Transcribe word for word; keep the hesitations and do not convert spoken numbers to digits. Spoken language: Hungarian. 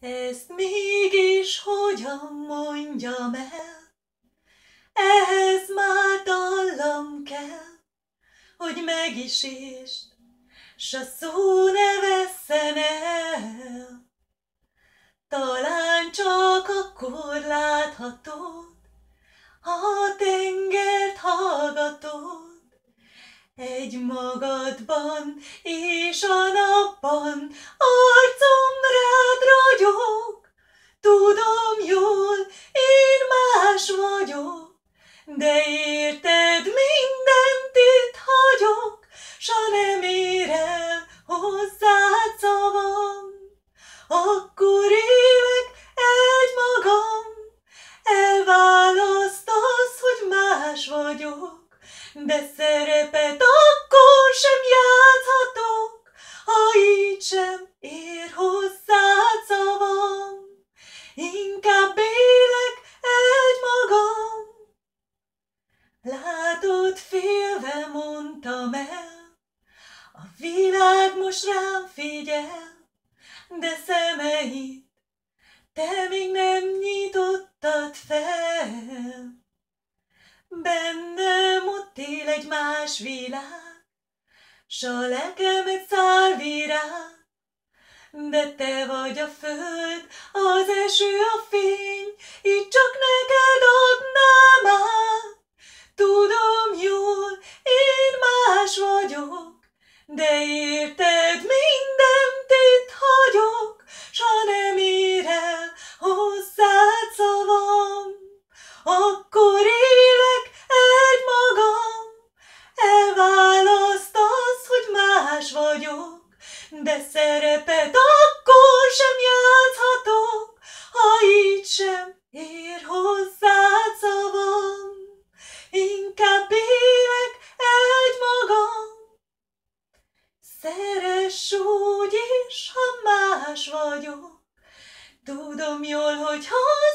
Ezt mégis hogyan mondjam el? Ehhez már dallam kell, hogy meg is értsd, s a szó ne vesszen el. Talán csak akkor láthatod, ha a tengert hallgatod, egy magadban és a napban arcom rád ragyog. Tudom jól, én más vagyok, de érted, mindent itt hagyok, s ha nem ér el hozzád szavam, akkor élek egymagam. Elválasztasz, hogy más vagyok, de szerepet akkor sem játszhatok, ha így sem ér hozzád szavam. Inkább élek egymagam. Látod, félve mondtam el, a világ most rám figyel, de szemeit te még nem nyitottad fel. Bennem ott él egy más világ, s a lelkem egy szálvirág, de te vagy a föld, az eső, a fény, így csak neked adnám át. Tudom jól, én más vagyok, de érted, mindent itt hagyok, s ha nem ér el hozzád szavam, akkor élek egymagam. Elválasztasz, hogy más vagyok, de szerepet akkor sem játszhatok, ha így sem ér hozzád szavam. Inkább élek egymagam. Szeress úgy is, ha más vagyok, tudom jól, hogy ha